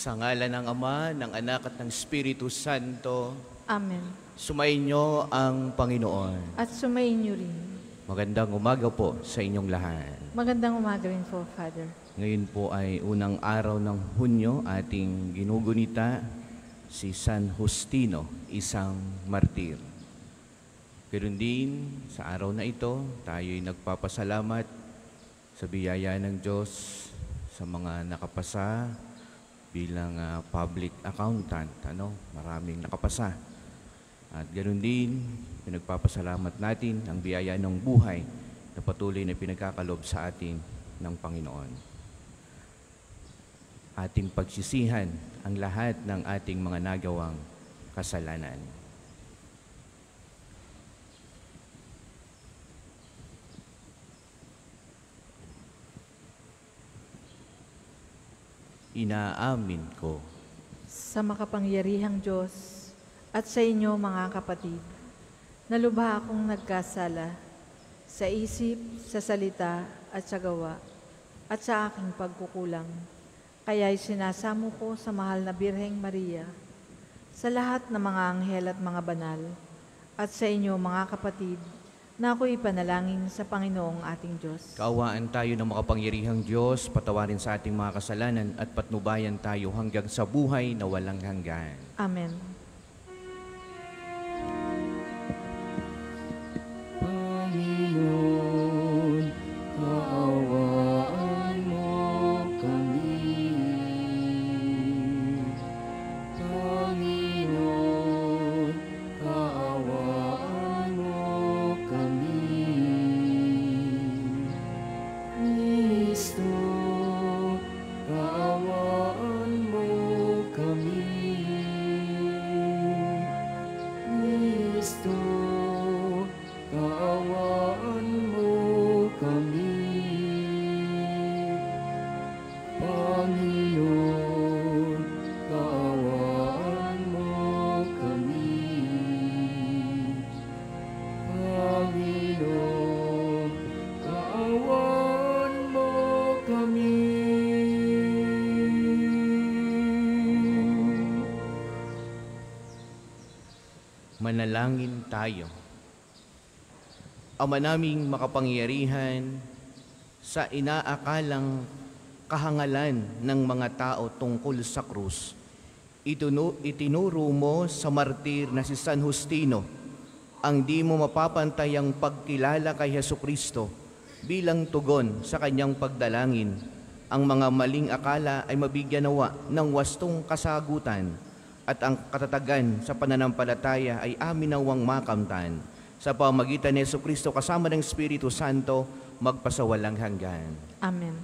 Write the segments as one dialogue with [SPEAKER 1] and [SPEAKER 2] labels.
[SPEAKER 1] Sa ngalan ng Ama, ng Anak at ng Espiritu Santo,
[SPEAKER 2] Amen.
[SPEAKER 1] sumainyo ang Panginoon.
[SPEAKER 2] At sumayin niyo rin.
[SPEAKER 1] Magandang umaga po sa inyong lahat.
[SPEAKER 2] Magandang umaga rin po, Father.
[SPEAKER 1] Ngayon po ay unang araw ng Hunyo, ating ginugunita si San Justino, isang martir. Ganoon din, sa araw na ito, tayo'y nagpapasalamat sa biyaya ng Diyos sa mga nakapasa bilang public accountant. Maraming nakapasa. At ganoon din, pinagpapasalamat natin ang biyaya ng buhay na patuloy na pinagkakalob sa atin ng Panginoon. Ating pagsisihan ang lahat ng ating mga nagawang kasalanan. Inaamin ko
[SPEAKER 2] Sa makapangyarihang Diyos at sa inyo mga kapatid, na lubha akong nagkasala sa isip, sa salita at sa gawa at sa aking pagkukulang. Kaya'y sinasamo ko sa mahal na Birheng Maria, sa lahat ng mga anghel at mga banal, at sa inyo mga kapatid, na ako'y panalangin sa Panginoong ating Diyos.
[SPEAKER 1] kaawaan tayo ng makapangyarihang Diyos, patawarin sa ating mga kasalanan at patnubayan tayo hanggang sa buhay na walang hanggan.
[SPEAKER 2] Amen.
[SPEAKER 3] Panginoon, kaawaan mo kami. Panginoon, kaawaan mo kami. Kristo, kaawaan mo kami. Kristo, kaawaan mo kami. Panginoon, kaawaan mo kami. Panginoon, kaawaan mo kami.
[SPEAKER 1] Manalangin tayo. Ama naming makapangyarihan, sa inaakalang kahangalan ng mga tao tungkol sa krus, itinuro mo sa martir na si San Justino ang di mo mapapantayang pagkilala kay Hesukristo bilang tugon sa kanyang pagdalangin. Ang mga maling akala ay mabigyan nawa ng wastong kasagutan at ang katatagan sa pananampalataya ay amin nawang makamtan. Sa pamagitan ni Hesukristo kasama ng Espiritu Santo, magpasawalang hanggan.
[SPEAKER 2] Amen.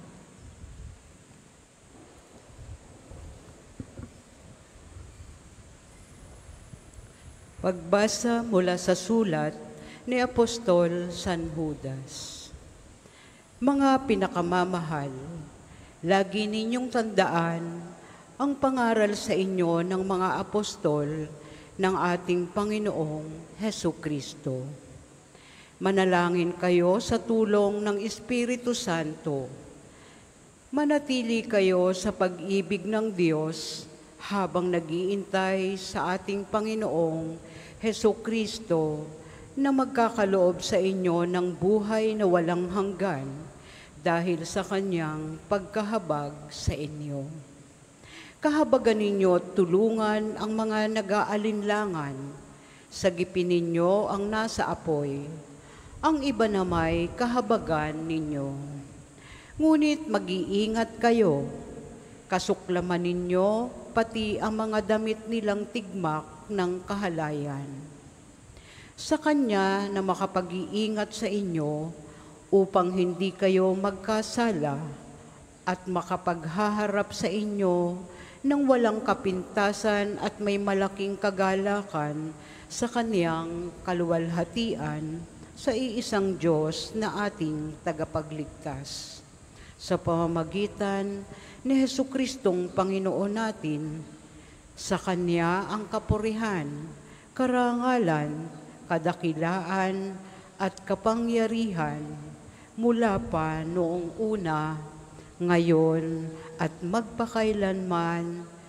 [SPEAKER 4] Pagbasa mula sa sulat ni Apostol San Judas. Mga pinakamamahal, lagi ninyong tandaan ang pangaral sa inyo ng mga apostol ng ating Panginoong Hesukristo. Manalangin kayo sa tulong ng Espiritu Santo. Manatili kayo sa pag-ibig ng Diyos habang nag-iintay sa ating Panginoong Hesukristo na magkakaloob sa inyo ng buhay na walang hanggan dahil sa kanyang pagkahabag sa inyo. Kahabagan ninyo at tulungan ang mga nag-aalinlangan. Sagipin ninyo ang nasa apoy. Ang iba namay kahabagan ninyo. Ngunit mag-iingat kayo. Kasuklaman ninyo pati ang mga damit nilang tigmak ng kahalayan. Sa Kanya na makapag-iingat sa inyo upang hindi kayo magkasala at makapaghaharap sa inyo nang walang kapintasan at may malaking kagalakan sa Kaniyang kaluwalhatian sa iisang Diyos na ating tagapagligtas. Sa pamamagitan ni Hesukristong Panginoon natin, sa Kanya ang kapurihan, karangalan, kadakilaan at kapangyarihan mula pa noong una, ngayon at magpakailanman,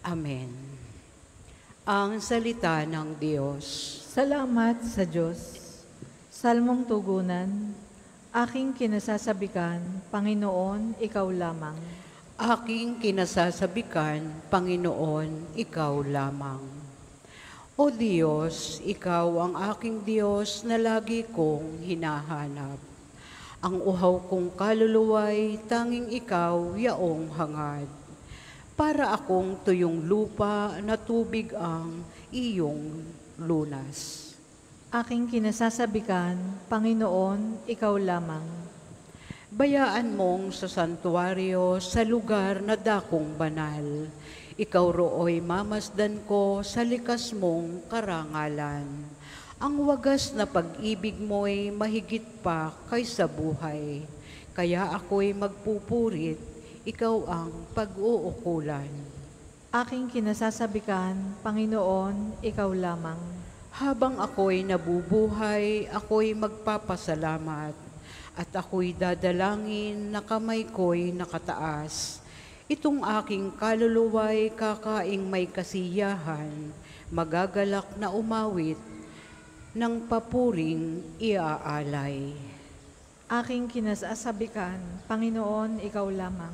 [SPEAKER 4] Amen. Ang salita ng Diyos.
[SPEAKER 2] Salamat sa Diyos. Salmong tugunan, aking kinasasabikan, Panginoon, ikaw lamang.
[SPEAKER 4] Aking kinasasabikan, Panginoon, ikaw lamang. O Diyos, ikaw ang aking Diyos na lagi kong hinahanap. Ang uhaw kong kaluluway, tanging ikaw yaong hangad. Para akong tuyong lupa na tubig ang iyong lunas.
[SPEAKER 2] Aking kinasasabikan, Panginoon, ikaw lamang.
[SPEAKER 4] Bayaan mong sa santuaryo sa lugar na dakong banal. Ikaw roo'y mamasdan ko sa likas mong karangalan. Ang wagas na pag-ibig mo'y mahigit pa kaysa buhay. Kaya ako'y magpupurit, ikaw ang pag-uukulan.
[SPEAKER 2] Aking kinasasabikan, Panginoon, ikaw lamang.
[SPEAKER 4] Habang ako'y nabubuhay, ako'y magpapasalamat. At ako'y dadalangin na kamay ko'y nakataas. Itong aking kaluluwa'y kakaing may kasiyahan, magagalak na umawit, ng papuring iaalay.
[SPEAKER 2] Aking kinasasabikan, Panginoon, ikaw lamang.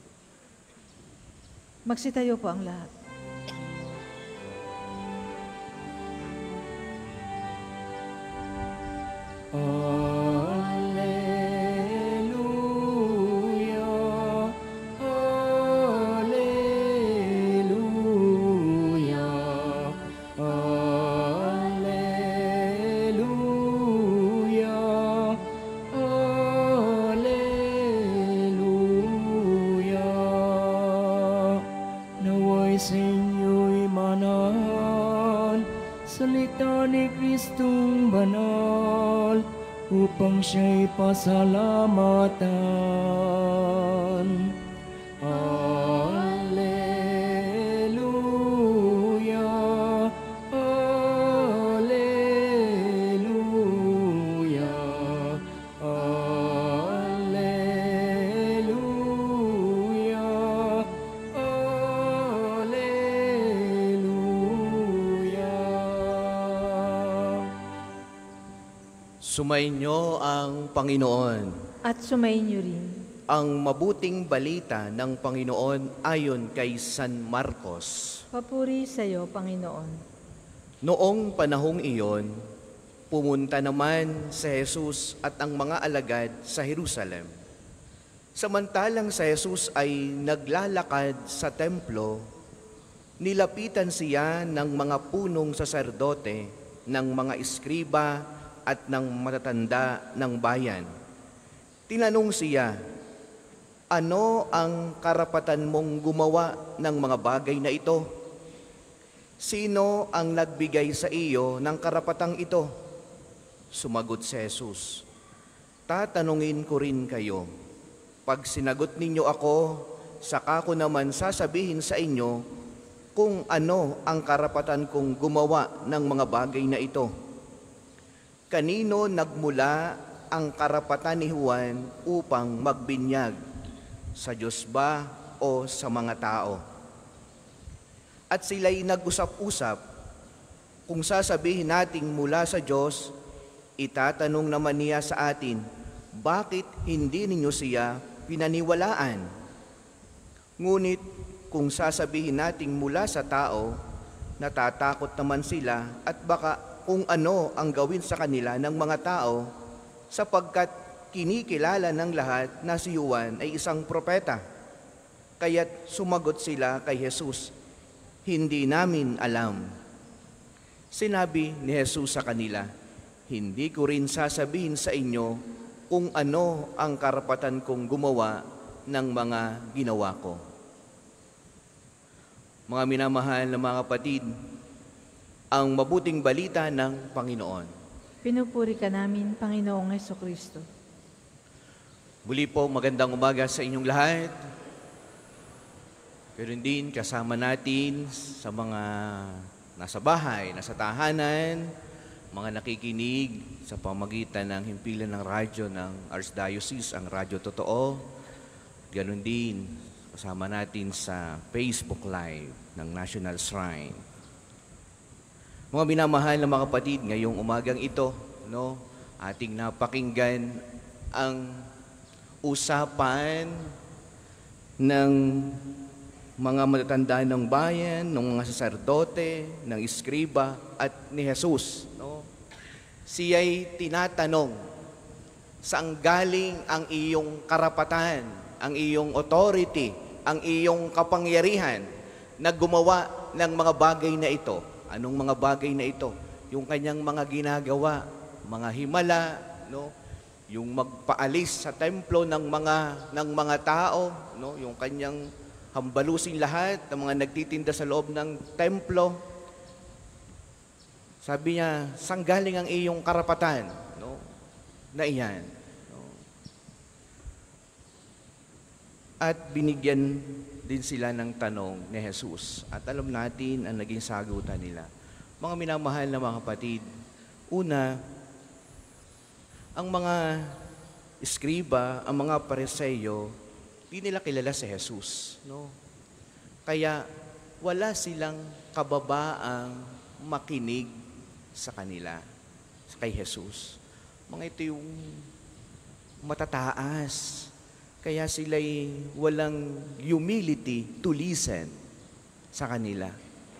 [SPEAKER 2] Magsitayo po ang lahat.
[SPEAKER 3] Alleluia, alleluia, alleluia, alleluia. Naway sa inyo'y manahan, salita ni Kristong banal, upang siya'y pasalamatan. Alleluia, alleluia, alleluia, alleluia.
[SPEAKER 1] Sumainyo ang Panginoon.
[SPEAKER 2] At sumainyo rin.
[SPEAKER 1] Ang mabuting balita ng Panginoon ayon kay San Marcos.
[SPEAKER 2] Papuri sa iyo, Panginoon.
[SPEAKER 1] Noong panahong iyon, pumunta naman si Jesus at ang mga alagad sa Jerusalem. Samantalang si Jesus ay naglalakad sa templo, nilapitan siya ng mga punong saserdote, ng mga iskriba at ng matatanda ng bayan. Tinanong siya, ano ang karapatan mong gumawa ng mga bagay na ito? Sino ang nagbigay sa iyo ng karapatang ito? Sumagot si Jesus, tatanungin ko rin kayo. Pag sinagot ninyo ako, saka ko naman sasabihin sa inyo kung ano ang karapatan kong gumawa ng mga bagay na ito. Kanino nagmula ang karapatan ni Juan upang magbinyag? Sa Diyos ba o sa mga tao? At sila'y nag-usap-usap, kung sasabihin nating mula sa Diyos, itatanong naman niya sa atin, bakit hindi ninyo siya pinaniwalaan? Ngunit kung sasabihin nating mula sa tao, natatakot naman sila at baka kung ano ang gawin sa kanila ng mga tao, sapagkat kinikilala ng lahat na si Juan ay isang propeta. Kaya't sumagot sila kay Jesus, hindi namin alam. Sinabi ni Jesus sa kanila, hindi ko rin sasabihin sa inyo kung ano ang karapatan kong gumawa ng mga ginawa ko. Mga minamahal na mga kapatid, ang mabuting balita ng Panginoon.
[SPEAKER 2] Pinupuri ka namin, Panginoong Hesukristo.
[SPEAKER 1] Muli po, magandang umaga sa inyong lahat. Pero din kasama natin sa mga nasa bahay, nasa tahanan, mga nakikinig sa pamagitan ng himpilan ng radyo ng Archdiocese, ang Radyo Totoo. Ganon din kasama natin sa Facebook Live ng National Shrine. Mga minamahal na mga kapatid, ngayong umagang ito, no, ating napakinggan ang usapan ng mga matatanda ng bayan, ng mga saserdote, ng iskriba at ni Jesus. No? Siya'y tinatanong, saan galing ang iyong karapatan, ang iyong authority, ang iyong kapangyarihan na gumawa ng mga bagay na ito. Anong mga bagay na ito? Yung kanyang mga ginagawa, mga himala, no? Yung magpaalis sa templo ng mga tao, no? Yung kanyang hambalusin lahat ng mga nagtitinda sa loob ng templo. Sabi niya, saan galing ang iyong karapatan, no? Na iyan. At binigyan din sila ng tanong ni Jesus. At alam natin ang naging sagutan nila. Mga minamahal na mga kapatid, una, ang mga iskriba, ang mga pariseyo, di nila kilala si Jesus. No? Kaya wala silang kababaang makinig sa kanila, kay Jesus. Mga ito yung matataas. Kaya sila'y walang humility to listen sa kanila.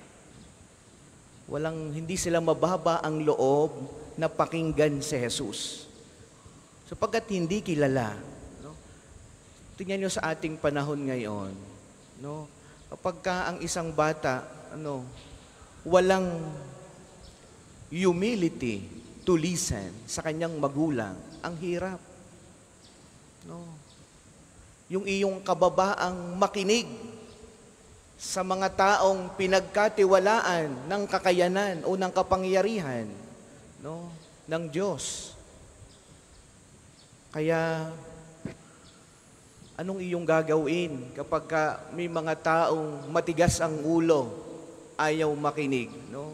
[SPEAKER 1] Hindi sila mababa ang loob na pakinggan si Jesus. Sapagkat hindi kilala. No? Tingnan nyo sa ating panahon ngayon. No? Kapag ka ang isang bata, walang humility to listen sa kanyang magulang, ang hirap. No? Yung iyong kababaang makinig sa mga taong pinagkatiwalaan ng kakayanan o ng kapangyarihan, no, ng Diyos. Kaya, anong iyong gagawin kapag may mga taong matigas ang ulo, ayaw makinig, no?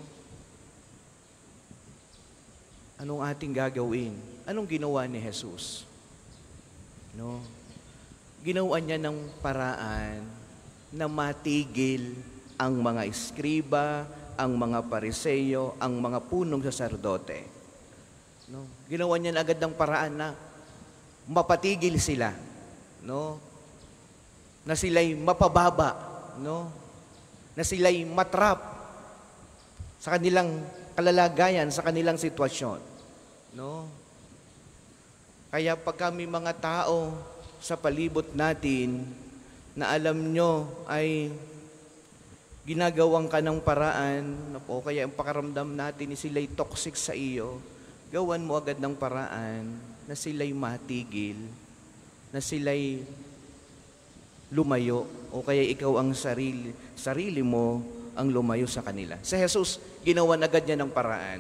[SPEAKER 1] Anong ating gagawin? Anong ginawa ni Jesus? No? Ginawa niya ng paraan na matigil ang mga iskriba, ang mga pariseyo, ang mga punong saserdote. No? Ginawa niya na agad ng paraan na mapatigil sila, no? Na sila'y mapababa, no? Na sila'y matrap sa kanilang kalalagayan, sa kanilang sitwasyon. No? Kaya pag kami mga tao sa palibot natin na alam nyo ay ginagawang ka ng paraan, o kaya ang pakaramdam natin ni sila'y toxic sa iyo, gawan mo agad ng paraan na sila'y matigil, na sila'y lumayo, o kaya ikaw ang sarili mo ang lumayo sa kanila. Sa Jesus, ginawan agad niya ng paraan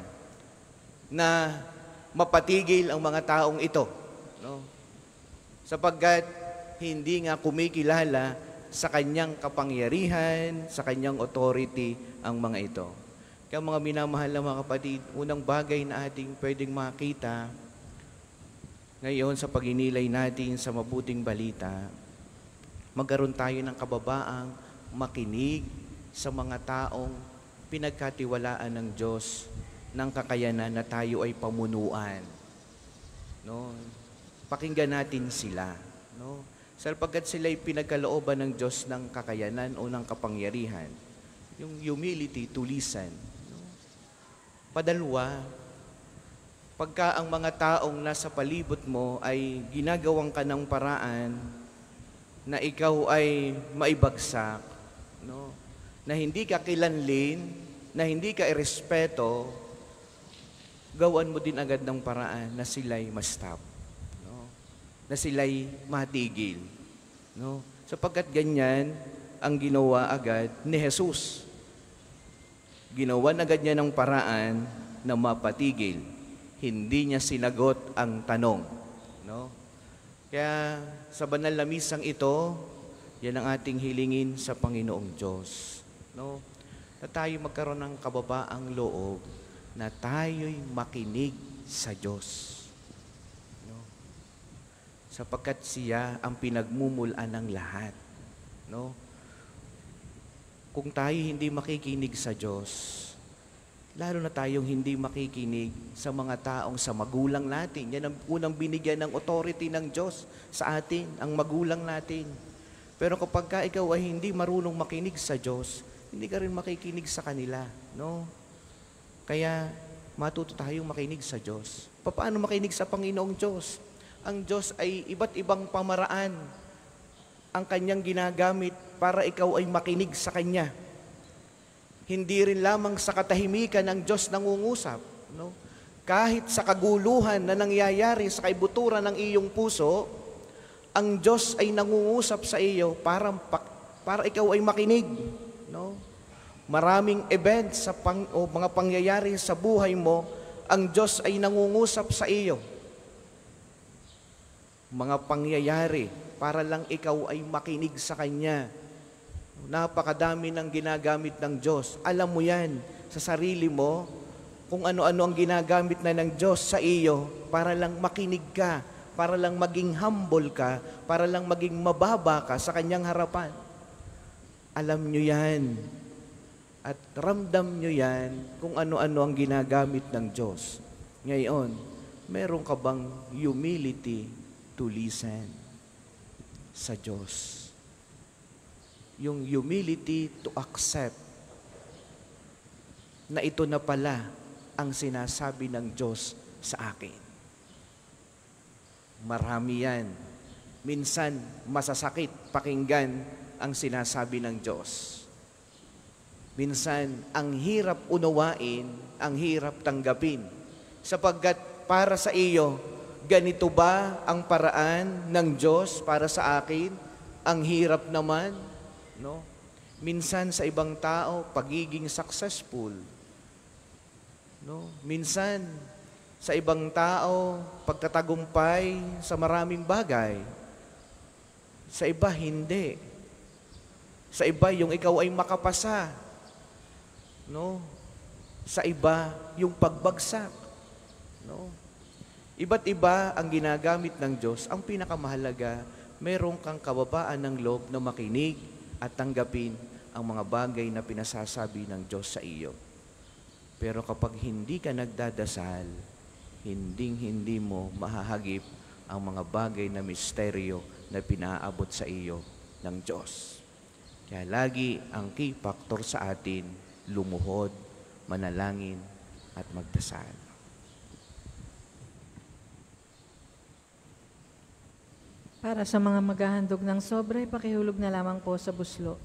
[SPEAKER 1] na mapatigil ang mga taong ito. No? Sapagkat hindi nga kumikilala sa kanyang kapangyarihan, sa kanyang authority ang mga ito. Kaya mga minamahal na mga kapatid, unang bagay na ating pwedeng makita ngayon sa paginilay natin sa mabuting balita, magkaroon tayo ng kababaang makinig sa mga taong pinagkatiwalaan ng Diyos ng kakayanan na tayo ay pamunuan. No? Pakinggan natin sila. No? Sapagkat sila'y pinagkalooban ng Diyos ng kakayanan o ng kapangyarihan. Yung humility to listen. No? Padalwa, pagka ang mga taong nasa palibot mo ay ginagawang ka ng paraan na ikaw ay maibagsak, no? Na hindi ka kilanlin, na hindi ka irespeto, gawan mo din agad ng paraan na sila'y ma-stop. Na sila'y matigil. No? Sapagkat ganyan ang ginawa agad ni Jesus. Ginawa agad niya ng paraan na mapatigil. Hindi niya sinagot ang tanong. No? Kaya sa banal na misang ito, yan ang ating hilingin sa Panginoong Diyos. No? Na tayo magkaroon ng kababaang loob na tayo'y makinig sa Diyos. Sapagkat siya ang pinagmumulan ng lahat. No? Kung tayo hindi makikinig sa Diyos, lalo na tayong hindi makikinig sa mga taong sa magulang natin. Yan ang unang binigyan ng authority ng Diyos sa atin, ang magulang natin. Pero kapag ka ikaw ay hindi marunong makinig sa Diyos, hindi ka rin makikinig sa kanila. No? Kaya matuto tayong makinig sa Diyos. Paano makinig sa Panginoong Diyos? Ang Diyos ay iba't ibang pamaraan ang Kanyang ginagamit para ikaw ay makinig sa Kanya. Hindi rin lamang sa katahimikan ng Diyos nangungusap. No? Kahit sa kaguluhan na nangyayari sa kaibuturan ng iyong puso, ang Diyos ay nangungusap sa iyo para ikaw ay makinig. No? Maraming events o mga pangyayari sa buhay mo, ang Diyos ay nangungusap sa iyo. Mga pangyayari para lang ikaw ay makinig sa Kanya. Napakadami ng ginagamit ng Diyos. Alam mo yan sa sarili mo, kung ano-ano ang ginagamit na ng Diyos sa iyo para lang makinig ka, para lang maging humble ka, para lang maging mababa ka sa Kanyang harapan. Alam nyo yan. At ramdam nyo yan kung ano-ano ang ginagamit ng Diyos. Ngayon, meron ka bang humility to listen sa Diyos? Yung humility to accept na ito na pala ang sinasabi ng Diyos sa akin. Marami yan. Minsan, masasakit pakinggan ang sinasabi ng Diyos. Minsan, ang hirap unawain, ang hirap tanggapin. Sapagkat para sa iyo, ganito ba ang paraan ng Diyos para sa akin? Ang hirap naman. No? Minsan sa ibang tao, pagiging successful. No? Minsan sa ibang tao, pagtatagumpay sa maraming bagay. Sa iba, hindi. Sa iba, yung ikaw ay makapasa. No? Sa iba, yung pagbagsak. No? Iba't iba ang ginagamit ng Diyos. Ang pinakamahalaga, meron kang kababaan ng loob na makinig at tanggapin ang mga bagay na pinasasabi ng Diyos sa iyo. Pero kapag hindi ka nagdadasal, hindi mo mahahagip ang mga bagay na misteryo na pinaabot sa iyo ng Diyos. Kaya lagi ang key factor sa atin, lumuhod, manalangin, at magdasal.
[SPEAKER 2] Para sa mga maghahandog ng sobre, pakihulog na lamang po sa buslo.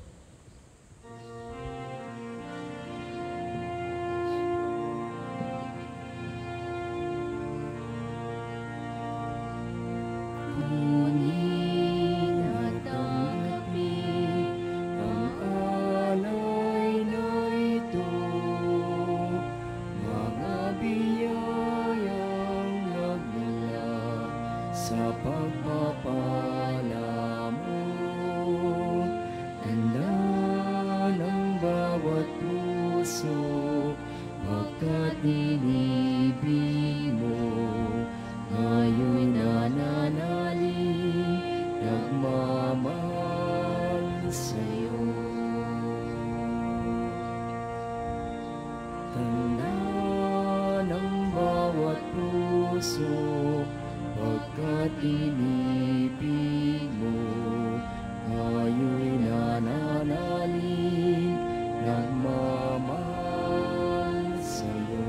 [SPEAKER 3] Sa pagpapala mo, ganda ng bawat puso, pagkat inibig mo, ngayon nananalig, nagmamahal sa'yo. Ganda ng bawat puso, pagkat inibig mo, ngayon nananalig, nagmamahal sa'yo.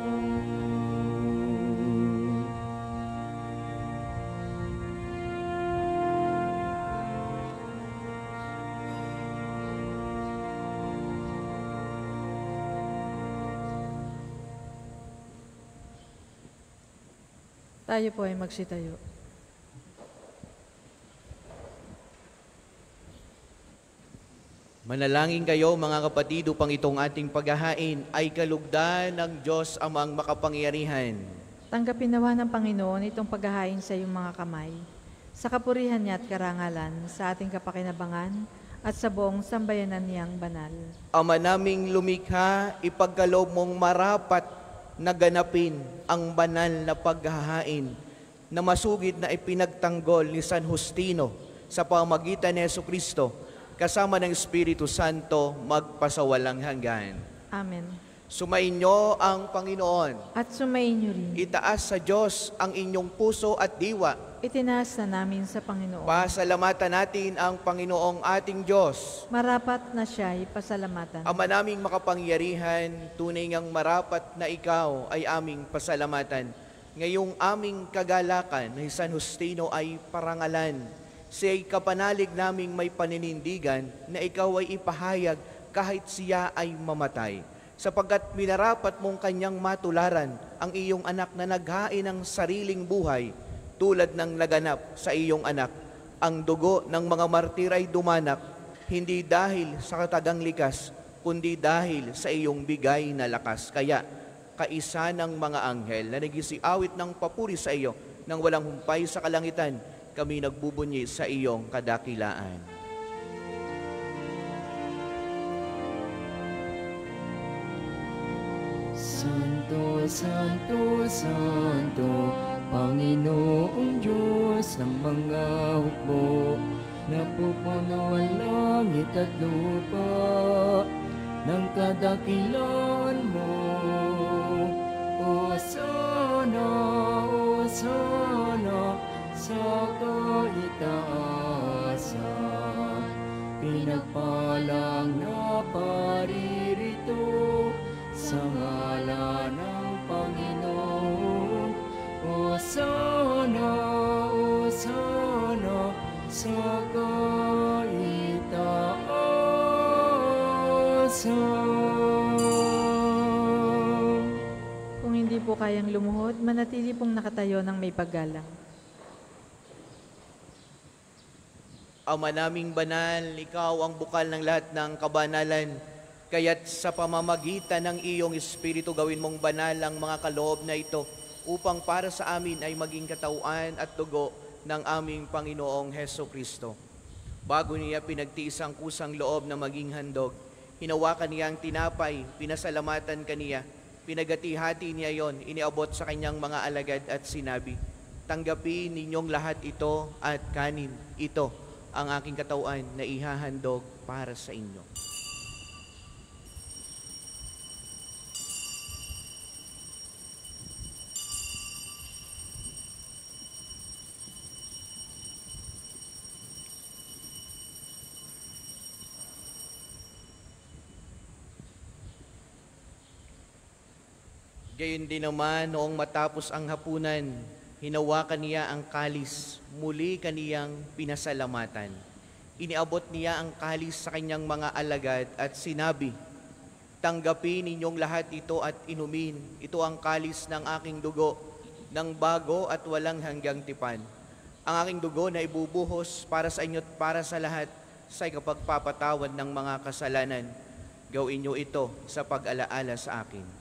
[SPEAKER 2] Tayo po ay magsitayo.
[SPEAKER 1] Manalangin kayo mga kapatid upang itong ating paghahain ay kalugdan ng Diyos Amang makapangyarihan.
[SPEAKER 2] Tanggapin nawa ng Panginoon itong paghahain sa iyong mga kamay, sa kapurihan niya at karangalan, sa ating kapakinabangan at sa buong sambayanan niyang banal.
[SPEAKER 1] Ama naming lumikha, ipagkaloob mong marapat na ganapin ang banal na paghahain na masugid na ipinagtanggol ni San Justino sa pamagitan ni Jesucristo kasama ng Espiritu Santo, magpasawalang hanggan.
[SPEAKER 2] Amen.
[SPEAKER 1] Sumainyo ang Panginoon.
[SPEAKER 2] At sumainyo rin.
[SPEAKER 1] Itaas sa Diyos ang inyong puso at diwa.
[SPEAKER 2] Itinaas na namin sa Panginoon.
[SPEAKER 1] Pasalamatan natin ang Panginoong ating Diyos.
[SPEAKER 2] Marapat na siya'y pasalamatan.
[SPEAKER 1] Ama naming makapangyarihan, tunay ngang marapat na ikaw ay aming pasalamatan. Ngayong aming kagalakan na San Justino ay parangalan. Siya'y kapanalig naming may paninindigan na ikaw ay ipahayag kahit siya ay mamatay. Sapagkat minarapat mong kanyang matularan ang iyong anak na naghain ng sariling buhay tulad ng naganap sa iyong anak. Ang dugo ng mga martir ay dumanak, hindi dahil sa katagang likas, kundi dahil sa iyong bigay na lakas. Kaya, kaisa ng mga anghel na nagisiawit ng papuri sa iyo nang walang humpay sa kalangitan, kami nagbubunyi sa iyong kadakilaan.
[SPEAKER 3] Santo, Santo, Santo, Panginoong Diyos ng mga hukbo, napupuno ang langit at lupa ng kadakilan mo. Hosana, Hosana, sa kaitaasan, pinagpalang na paririto sa ngalan ng Panginoon. Hosana, Hosana, sa kaitaasan.
[SPEAKER 2] Kung hindi po kayang lumuhod, manatili pong nakatayo ng may paggalang.
[SPEAKER 1] Ama naming banal, ikaw ang bukal ng lahat ng kabanalan. Kaya't sa pamamagitan ng iyong Espiritu gawin mong banal ang mga kaloob na ito upang para sa amin ay maging katawan at dugo ng aming Panginoong Hesukristo. Bago niya pinagtiis ang kusang loob na maging handog, hinawakan niya ang tinapay, pinasalamatan kaniya, pinagati-hati niya yon, iniabot sa kanyang mga alagad at sinabi, "Tanggapin ninyong lahat ito at kanin, ito ang aking katawan na ihahandog para sa inyo." Gayon din naman, noong matapos ang hapunan, hinawakan niya ang kalis, muli kaniyang pinasalamatan. Iniabot niya ang kalis sa kanyang mga alagad at sinabi, "Tanggapin ninyong lahat ito at inumin. Ito ang kalis ng aking dugo, ng bago at walang hanggang tipan. Ang aking dugo na ibubuhos para sa inyo at para sa lahat sa ikapagpapatawad ng mga kasalanan. Gawin niyo ito sa pag-alaala sa akin."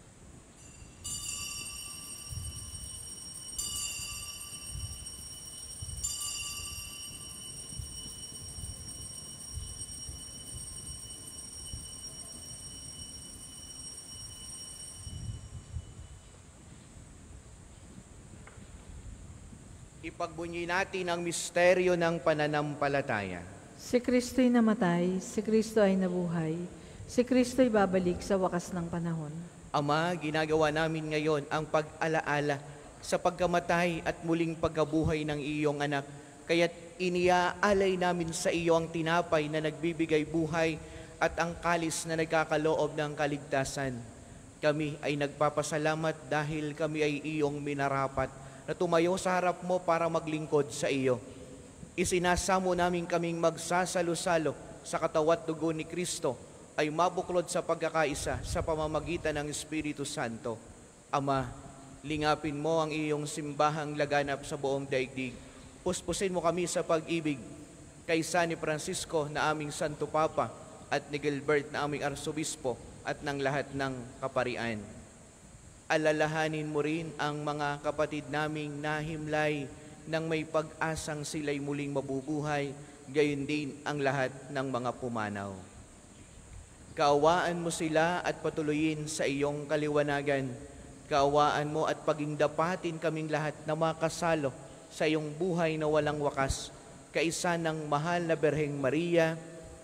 [SPEAKER 1] Ipagbunyi natin ang misteryo ng pananampalataya.
[SPEAKER 2] Si Kristo'y namatay, si Kristo ay nabuhay, si Kristo'y babalik sa wakas ng panahon.
[SPEAKER 1] Ama, ginagawa namin ngayon ang pag-alaala sa pagkamatay at muling pagkabuhay ng iyong anak. Kaya't iniaalay namin sa iyo ang tinapay na nagbibigay buhay at ang kalis na nagkakaloob ng kaligtasan. Kami ay nagpapasalamat dahil kami ay iyong minarapat na tumayo sa harap mo para maglingkod sa iyo. Isinasamo namin kaming magsasalo-salo sa katawan at dugo ni Kristo ay mabuklod sa pagkakaisa sa pamamagitan ng Espiritu Santo. Ama, lingapin mo ang iyong simbahang laganap sa buong daigdig. Puspusin mo kami sa pag-ibig kaysa ni Francisco na aming Santo Papa at ni Gilbert na aming Arsobispo at ng lahat ng kaparian. Alalahanin mo rin ang mga kapatid naming nahimlay nang may pag-asang sila'y muling mabubuhay, gayon din ang lahat ng mga pumanaw. Kaawaan mo sila at patuloyin sa iyong kaliwanagan. Kaawaan mo at pagingdapatin kaming lahat na makasalo sa iyong buhay na walang wakas, kaisa ng mahal na Berheng Maria,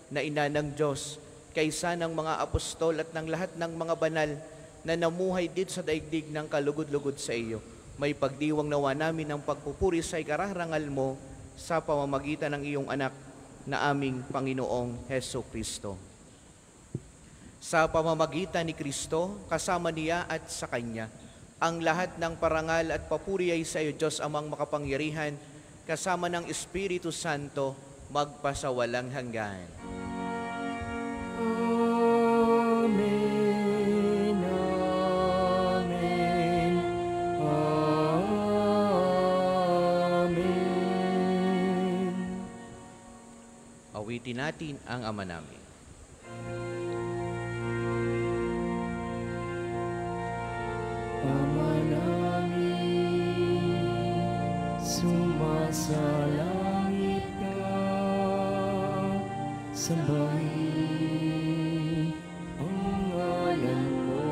[SPEAKER 1] na ina ng Diyos, kaysa ng mga apostol at ng lahat ng mga banal na namuhay dito sa daigdig ng kalugod-lugod sa iyo. May pagdiwang nawa namin ng pagpupuri sa ikararangal mo sa pamamagitan ng iyong anak na aming Panginoong Heso Kristo. Sa pamamagitan ni Kristo, kasama niya at sa Kanya, ang lahat ng parangal at papuri ay sa iyo, Diyos Amang makapangyarihan, kasama ng Espiritu Santo, magpasawalang hanggan.
[SPEAKER 3] Amen, amen, amen.
[SPEAKER 1] Awitin natin ang Ama namin.
[SPEAKER 3] Ama namin, sumasalangit ka, sambahin ang ngalan mo,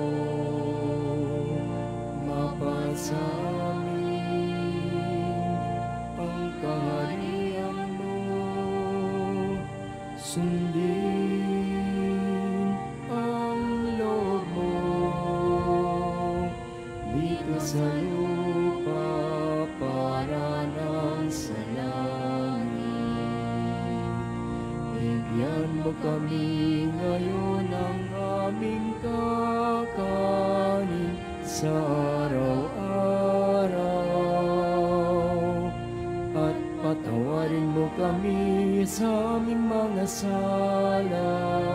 [SPEAKER 3] mapasa amin ang kaharian mo, sundin ang loob mo dito sa lupa para nang sa langit. Bigyan mo kami ngayon ng aming kakanin sa araw-araw, at patawarin mo kami sa aming mga sala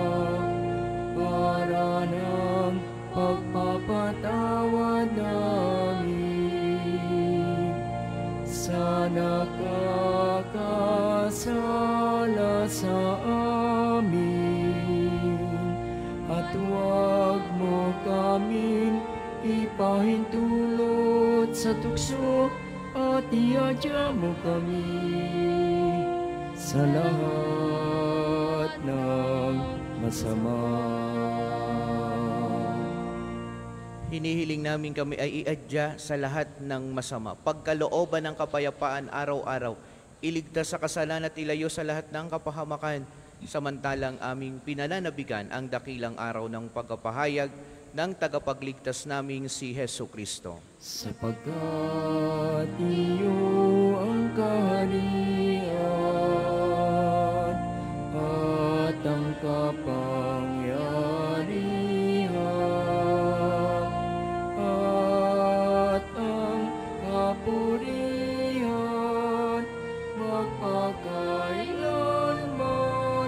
[SPEAKER 3] para nang pagpapatawad namin sa nakakasala sa amin, at huwag mo kaming ipahintulot sa tukso, at iadya mo kami sa lahat ng masama.
[SPEAKER 1] Hinihiling namin kami ay iadya sa lahat ng masama, pagkalooban ng kapayapaan araw-araw, iligtas sa kasalan at ilayo sa lahat ng kapahamakan, samantalang aming pinananabigan ang dakilang araw ng pagkapahayag ng tagapagligtas naming si Heso Kristo.
[SPEAKER 3] Sapagkat iyo ang kaharian at ang kapangyarihan at ang kapurihan magpakailanman.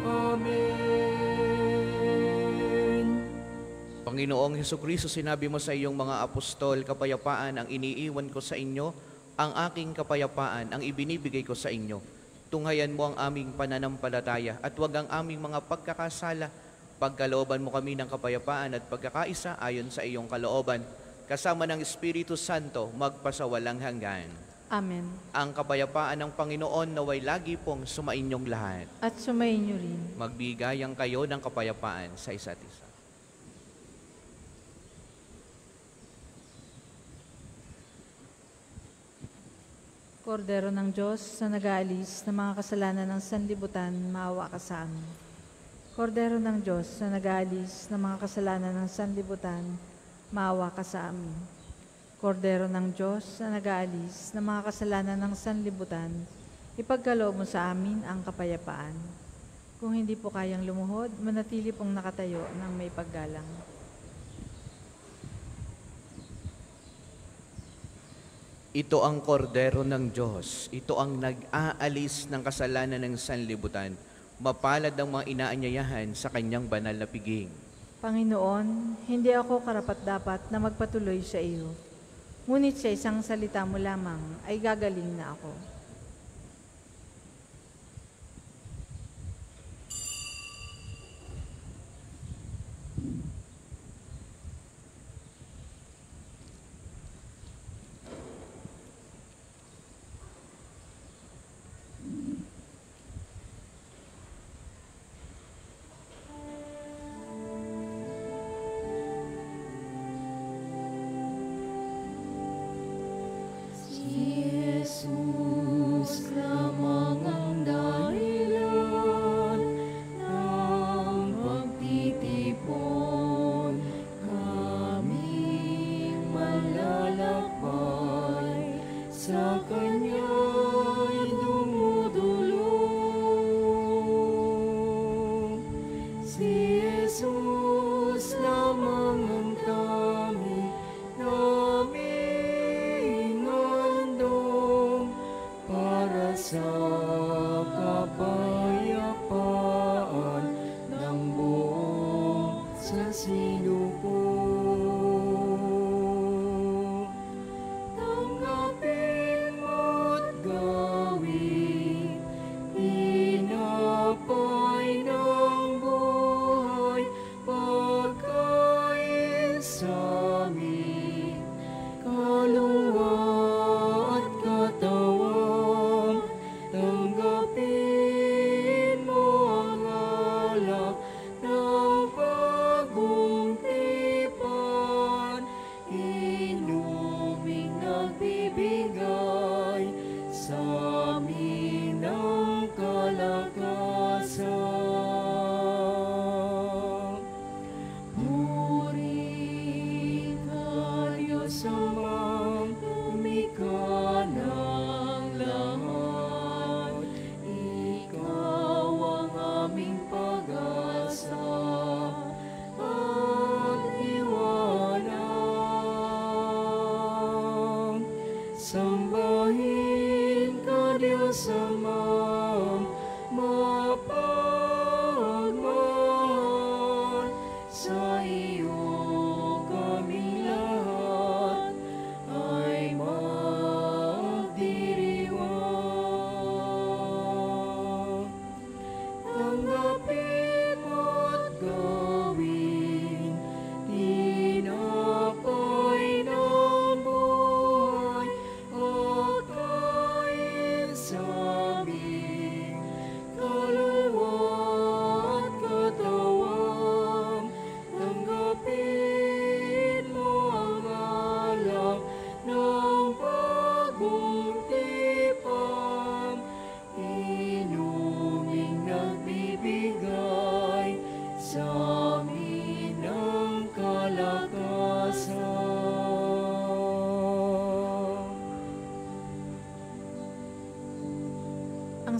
[SPEAKER 3] Amen.
[SPEAKER 1] Panginoong Hesukristo, sinabi mo sa iyong mga apostol, kapayapaan ang iniiwan ko sa inyo, ang aking kapayapaan ang ibinibigay ko sa inyo. Tunghayan mo ang aming pananampalataya at huwag ang aming mga pagkakasala. Pagkalooban mo kami ng kapayapaan at pagkakaisa ayon sa iyong kalooban, kasama ng Espiritu Santo, magpasawalang hanggan.
[SPEAKER 2] Amen.
[SPEAKER 1] Ang kapayapaan ng Panginoon naway lagi pong sumainyong lahat.
[SPEAKER 2] At sumainyo rin.
[SPEAKER 1] Magbigayang kayo ng kapayapaan sa isa't isa.
[SPEAKER 2] Kordero ng Diyos na nag-aalis ng mga kasalanan ng sanlibutan, maawa ka sa amin. Kordero ng Diyos na nag-aalis ng mga kasalanan ng sanlibutan, maawa ka sa amin. Kordero ng Diyos na nag-aalis ng mga kasalanan ng sanlibutan, ipagkaloob mo sa amin ang kapayapaan. Kung hindi po kayang lumuhod, manatili pong nakatayo ng may paggalang.
[SPEAKER 1] Ito ang kordero ng Diyos. Ito ang nag-aalis ng kasalanan ng sanlibutan. Mapalad ang mga inaanyayahan sa kanyang banal na piging.
[SPEAKER 2] Panginoon, hindi ako karapat-dapat na magpatuloy sa iyo. Ngunit sa isang salita mo lamang ay gagaling na ako.
[SPEAKER 3] Si Jesus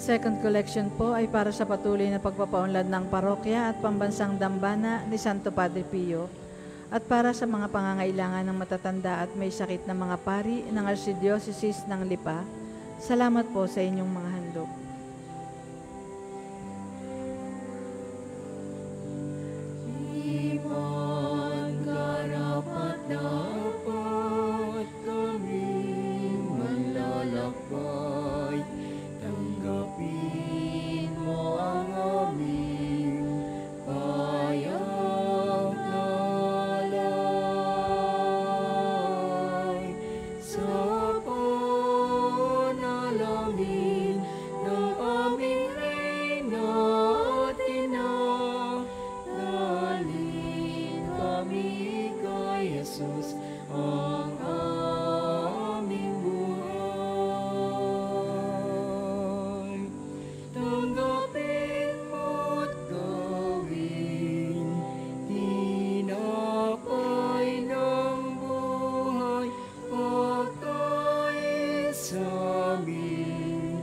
[SPEAKER 2] second collection po ay para sa patuloy na pagpapaunlad ng parokya at pambansang dambana ni Santo Padre Pio at para sa mga pangangailangan ng matatanda at may sakit na mga pari ng Archdiocese ng Lipa. Salamat po sa inyong mga handog.
[SPEAKER 3] Iman karapat dapat kami manlalakbay. Tanggapin mo ang aming payag na alay. Sa panalangin ng aming Reyna at Ina, dalhin kami kay Jesus ang aming buhay. Tanggapin mo't gawin tinapay ng buhay, pagkain sa amin,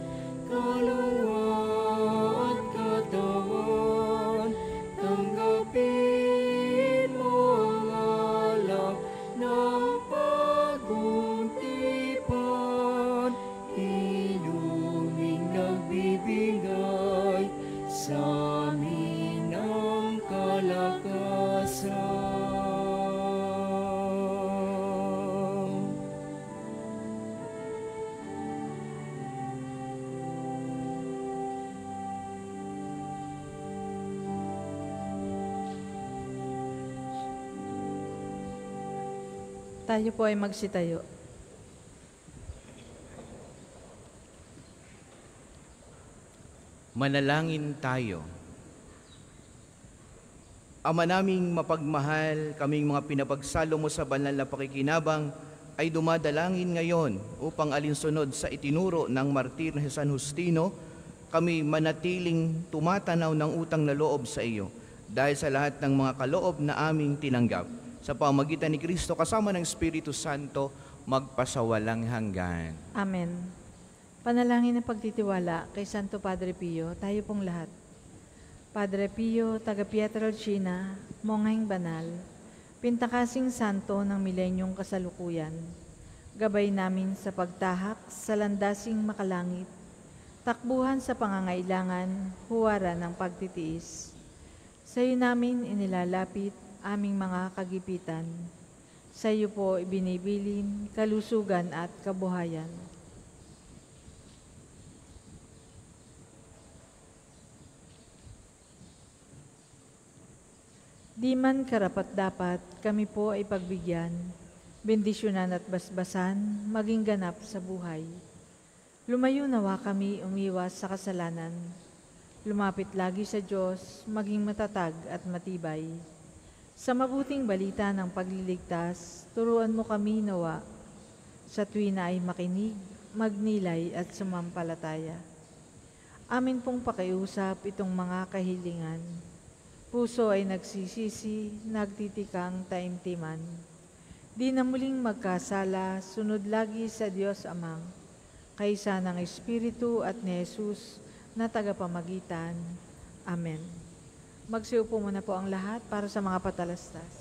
[SPEAKER 3] kaluluwa at katawan. Tanggapin mo ang alak ng paguntipan, inuming nagbibigay sa amin ng kalakasan.
[SPEAKER 2] Tayo po ay magsitayo.
[SPEAKER 1] Manalangin tayo. Ama naming mapagmahal, kaming mga pinapagsalo mo sa banal na pakikinabang ay dumadalangin ngayon upang alinsunod sa itinuro ng martir na si San Justino, kami manatiling tumatanaw ng utang na loob sa iyo dahil sa lahat ng mga kaloob na aming tinanggap. Sa pamagitan ni Kristo kasama ng Espiritu Santo, magpasawalang hanggan.
[SPEAKER 2] Amen. Panalangin ng pagtitiwala kay Santo Padre Pio, tayo pong lahat. Padre Pio, taga Pietrelcina, mongheng banal, pintakasing santo ng milenyong kasalukuyan, gabay namin sa pagtahak sa landasing makalangit, takbuhan sa pangangailangan, huwaran ng pagtitiis. Sa iyo namin inilalapit aming mga kagipitan. Sa iyo po ibinibilin kalusugan at kabuhayan. Di man karapat-dapat, kami po ay pagbigyan, bendisyonan at basbasan, maging ganap sa buhay. Lumayo nawa kami umiwas sa kasalanan. Lumapit lagi sa Diyos, maging matatag at matibay. Sa mabuting balita ng pagliligtas, turuan mo kami nawa. Sa tuwin na ay makinig, magnilay at sumampalataya. Amin pong pakiusap itong mga kahilingan. Puso ay nagsisisi, nagtitikang taimtiman. Di na muling magkasala, sunod lagi sa Diyos Amang, kaysa ng Espiritu at ni Jesus na tagapamagitan. Amen. Magsiupo muna po ang lahat para sa mga patalastas.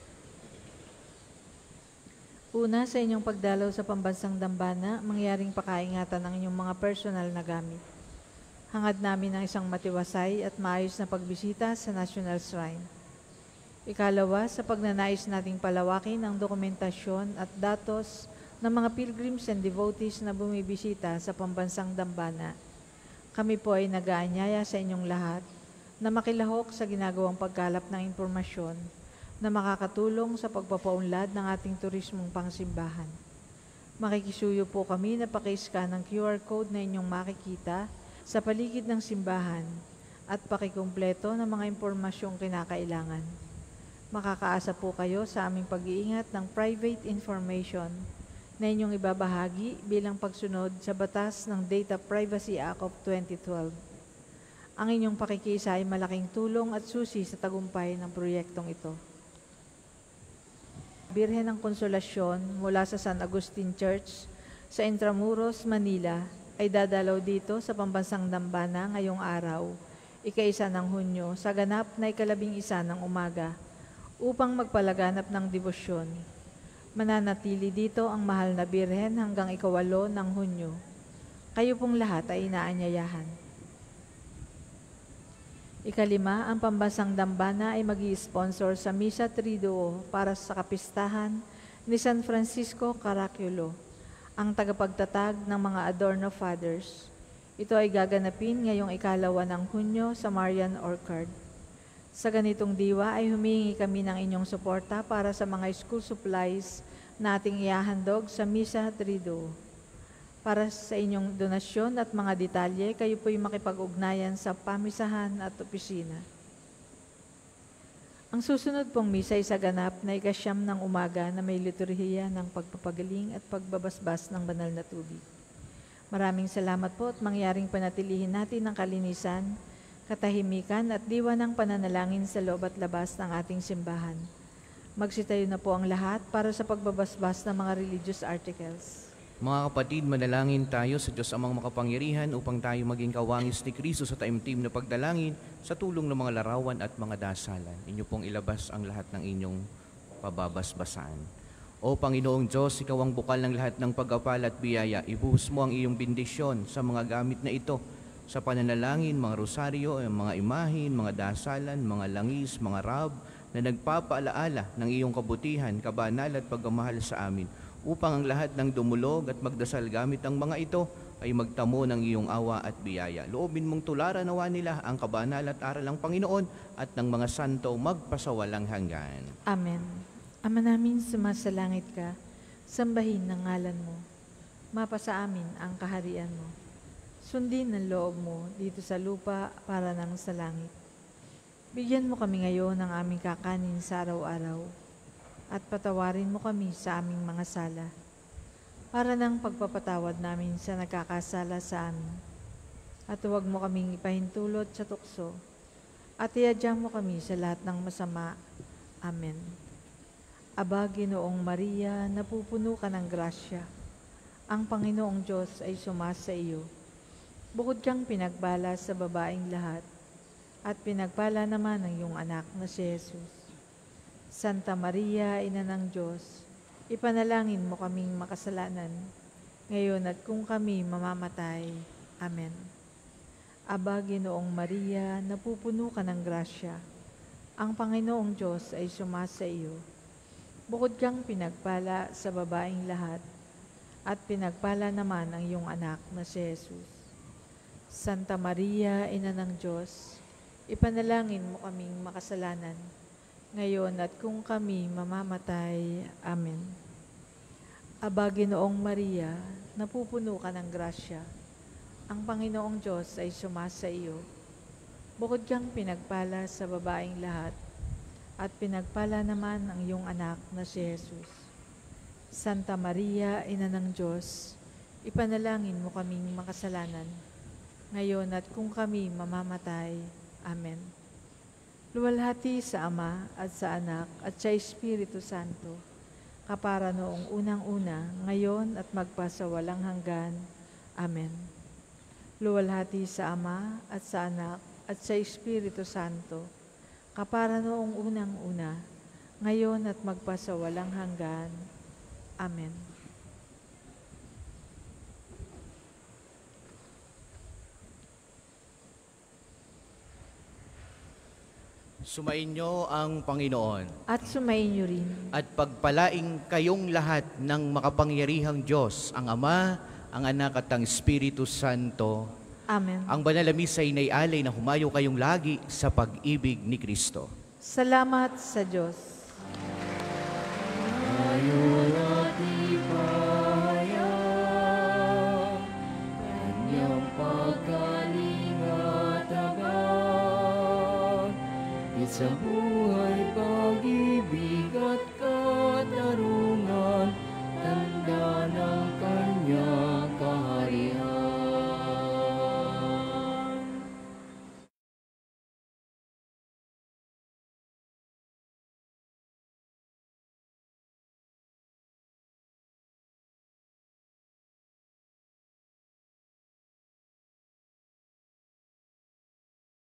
[SPEAKER 2] Una, sa inyong pagdalaw sa pambansang dambana, mangyaring pakaingatan ng inyong mga personal na gamit. Hangad namin ng isang matiwasay at maayos na pagbisita sa National Shrine. Ikalawa, sa pagnanais nating palawakin ang dokumentasyon at datos ng mga pilgrims and devotees na bumibisita sa pambansang dambana. Kami po ay nag-aanyaya sa inyong lahat na makilahok sa ginagawang pagkalap ng impormasyon na makakatulong sa pagpapaunlad ng ating turismong pangsimbahan. Makikisuyo po kami na paki-scan ng QR code na inyong makikita sa paligid ng simbahan at pakikumpleto ng mga impormasyong kinakailangan. Makakaasa po kayo sa aming pag-iingat ng private information na inyong ibabahagi bilang pagsunod sa batas ng Data Privacy Act of 2012. Ang inyong pakikisa ay malaking tulong at susi sa tagumpay ng proyektong ito. Birhen ng Konsolasyon mula sa San Agustin Church sa Intramuros, Manila, ay dadalaw dito sa pambansang dambana ngayong araw, ika-1 ng Hunyo, sa ganap na 11 ng umaga, upang magpalaganap ng debosyon. Mananatili dito ang mahal na Birhen hanggang 8 ng Hunyo. Kayo pong lahat ay inaanyayahan. 5, ang pambansang dambana ay mag-i-sponsor sa Misa Triduo para sa kapistahan ni San Francisco Caraculo, ang tagapagtatag ng mga Adorno Fathers. Ito ay gaganapin ngayong 2 ng Hunyo sa Marian Orchard. Sa ganitong diwa ay humingi kami ng inyong suporta para sa mga school supplies na ating ihahandog sa Misa Triduo. Para sa inyong donasyon at mga detalye, kayo po'y makipag-ugnayan sa pamisahan at opisina. Ang susunod pong misa ay sa ganap na 9 ng umaga na may liturhiya ng pagpapagaling at pagbabasbas ng banal na tubig. Maraming salamat po at mangyaring panatilihin natin ang kalinisan, katahimikan at diwa ng pananalangin sa loob at labas ng ating simbahan. Magsitayo na po ang lahat para sa pagbabasbas ng mga religious articles.
[SPEAKER 1] Mga kapatid, manalangin tayo sa Diyos Amang makapangyarihan upang tayo maging kawangis ni Kristo sa taimtim na pagdalangin sa tulong ng mga larawan at mga dasalan. Inyo pong ilabas ang lahat ng inyong pababasbasan. O Panginoong Diyos, Ikaw ang bukal ng lahat ng pagkapal at biyaya. Ibuhos mo ang iyong bendisyon sa mga gamit na ito, sa pananalangin, mga rosaryo, mga imahin, mga dasalan, mga langis, mga rab, na nagpapaalaala ng iyong kabutihan, kabanal at pagmamahal sa amin, upang ang lahat ng dumulog at magdasal gamit ang mga ito ay magtamo ng iyong awa at biyaya. Loobin mong tularan nawa nila ang kabanal at aral ng Panginoon at ng mga santo magpasawalang hanggan.
[SPEAKER 2] Amen. Ama namin, sumasalangit ka, sambahin ng ngalan mo. Mapasa amin ang kaharian mo. Sundin ang loob mo dito sa lupa para nang sa langit. Bigyan mo kami ngayon ng aming kakanin sa araw-araw at patawarin mo kami sa aming mga sala para ng pagpapatawad namin sa nagkakasala sa amin. At huwag mo kaming ipahintulot sa tukso at iadya mo kami sa lahat ng masama. Amen. Aba, Ginoong Maria, napupuno ka ng grasya. Ang Panginoong Diyos ay sumasa iyo. Bukod kang pinagbala sa babaeng lahat, at pinagpala naman ang iyong anak na si Jesus. Santa Maria, Ina ng Diyos, ipanalangin mo kaming makasalanan, ngayon at kung kami mamamatay. Amen. Aba, Ginoong Maria, napupuno ka ng grasya. Ang Panginoong Diyos ay sumasa iyo. Bukod kang pinagpala sa babaeng lahat, at pinagpala naman ang iyong anak na si Jesus. Santa Maria, Ina ng Diyos, ipanalangin mo kaming makasalanan, ngayon at kung kami mamamatay. Amen. Aba, Ginoong Maria, napupuno ka ng grasya. Ang Panginoong Diyos ay sumasa iyo. Bukod kang pinagpala sa babaeng lahat, at pinagpala naman ang iyong anak na si Jesus. Santa Maria, Ina ng Diyos, ipanalangin mo kaming makasalanan, ngayon at kung kami mamamatay. Amen. Luwalhati sa Ama at sa Anak at sa Espiritu Santo, kapara noong unang-una, ngayon at magpasawalang hanggan. Amen. Luwalhati sa Ama at sa Anak at sa Espiritu Santo, kapara noong unang-una, ngayon at magpasawalang hanggan. Amen.
[SPEAKER 1] Sumainyo ang Panginoon
[SPEAKER 2] At sumainyo rin.
[SPEAKER 1] at pagpalaing kayong lahat ng makapangyarihang Diyos, ang Ama, ang Anak at ang Espiritu Santo.
[SPEAKER 2] Amen.
[SPEAKER 1] Ang banal na misa ay naialay na humayo kayong lagi sa pag-ibig ni Kristo.
[SPEAKER 2] Salamat sa Diyos.
[SPEAKER 3] Kanyang pagkaling at abad, sa buhay pag-ibig.